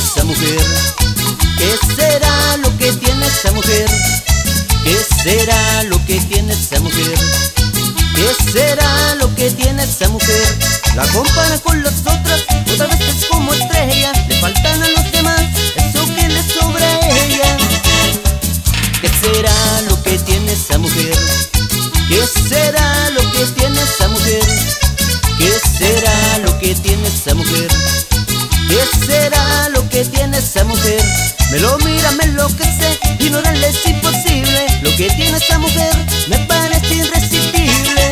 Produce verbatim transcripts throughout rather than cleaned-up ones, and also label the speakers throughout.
Speaker 1: esa mujer? ¿Qué será lo que tiene esa mujer? ¿Qué será lo que tiene esa mujer? ¿Qué será lo que tiene esa mujer? La compara con las otras, otra vez es como estrella. Le faltan a los demás eso que le sobra a ella. ¿Qué será lo que tiene esa mujer? ¿Qué será lo que tiene esa mujer? ¿Qué será lo que tiene esa mujer? ¿Qué será lo que tiene esa mujer? Me lo mira, me enloquece, ignorarle es imposible. Lo que tiene esa mujer me parece irresistible.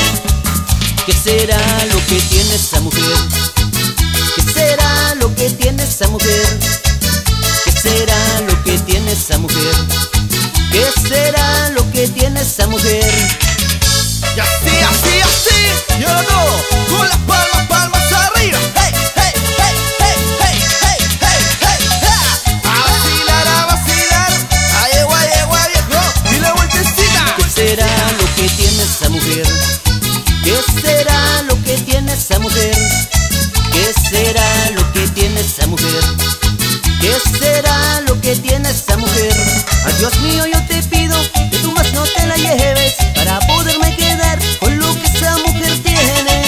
Speaker 1: ¿Qué será lo que tiene esa mujer? ¿Qué será lo que tiene esa mujer? ¿Qué será lo que tiene esa mujer? ¿Qué será lo que tiene esa mujer?
Speaker 2: Y así, así, así, yo no, con las palmas, palmas arriba. Hey, hey, hey, hey, hey, hey, hey, hey, hey. A vacilar, a vacilar, a yegua, yegua, viejo, y la vueltecita.
Speaker 1: ¿Qué será lo que tiene esa mujer? ¿Qué será lo que tiene esa mujer? ¿Qué será lo que tiene esa mujer? ¿Qué será lo que tiene esa mujer? Ay, Dios mío, yo te pido que tú más no te la lleves para poderme quedar con lo que esa mujer tiene.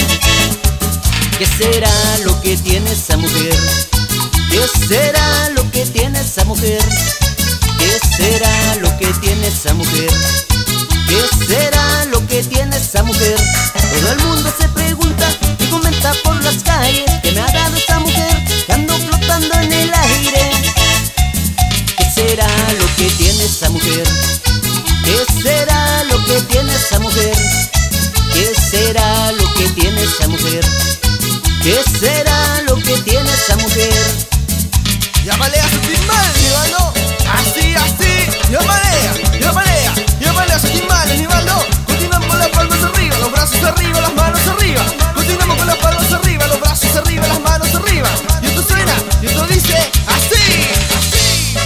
Speaker 1: ¿Qué será lo que tiene esa mujer? ¿Qué será lo que tiene esa mujer? ¿Qué será lo que tiene esa mujer? ¿Qué será lo que tiene esa mujer? Todo el mundo se pregunta y comenta por las calles que me ha dado esa mujer que ando flotando en el aire. ¿Qué será lo que tiene esa mujer? ¿Qué será lo que tiene esa mujer? ¿Qué será lo que tiene esa mujer? ¿Qué será lo que tiene esa mujer?
Speaker 2: Llámale a sentir mal, Nivaldo. Así, así, llámale, llámale, llámale a sentir mal, Nivaldo. Continuamos con las palmas arriba, los brazos arriba, las manos arriba. Continuamos con las palmas arriba, los brazos arriba, las manos arriba. Y esto suena, y esto dice así, así.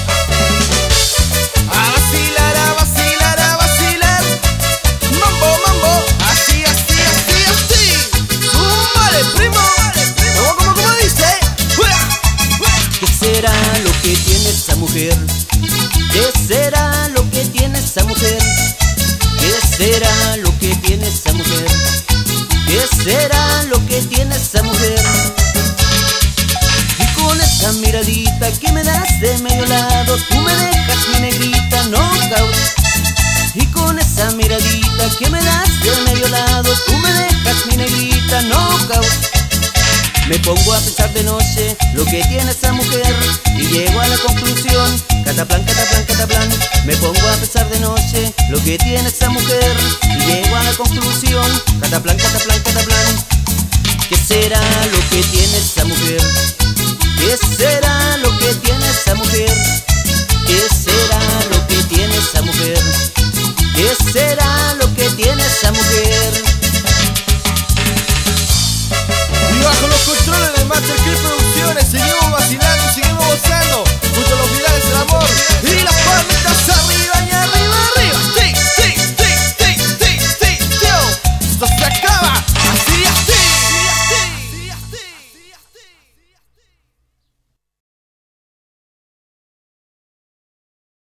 Speaker 2: A vacilar, a vacilar, a vacilar. Mambo, mambo, así, así, así, así. Súmale, primo. Como, como, como dice.
Speaker 1: ¿Qué será lo que tiene esa mujer? ¿Qué será lo que tiene esa mujer? ¿Qué será lo que tiene esa mujer? ¿Qué será lo que tiene esa mujer? Y con esa miradita que me das de medio lado, tú me dejas mi negrita knockout. Y con esa miradita que me das de medio lado, tú me dejas mi negrita knockout. Me pongo a pensar de noche lo que tiene esa mujer y llego a la conclusión, cataplan, cataplan, cataplan. Me pongo a pensar de noche lo que tiene esa mujer y llego a la conclusión, cataplan, cataplan, cataplan. ¿Qué será lo que tiene esa mujer? ¿Qué será